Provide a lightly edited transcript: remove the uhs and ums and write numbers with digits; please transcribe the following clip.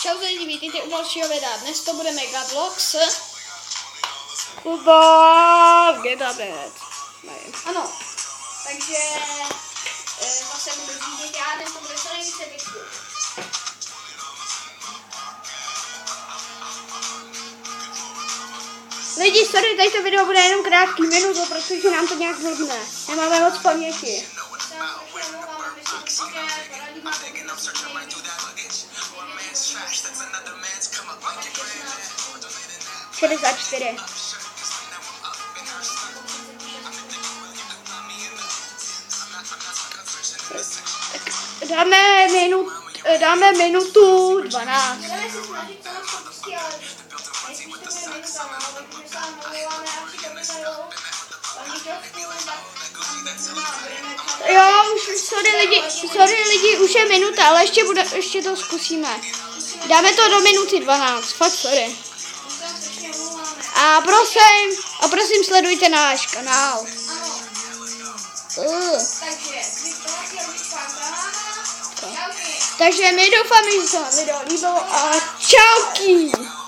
Čau lidi, vítejte u dalšího videa. Dnes to bude Megablox. Kuba, Getabet. Ano, takže zase budu řídit já, dnes to bude co nejvíce bitku. Lidi, sorry, tady to video bude jenom krátký minutu, protože nám to nějak blbne. Nemáme moc paměti. 64. Dáme minutu 12. Jo, už, sorry lidi, už je minuta, ale ještě to zkusíme. Dáme to do minuty 12, fakt sorry. A prosím sledujte náš kanál. Takže my doufáme, že se vám video líbilo a čauky!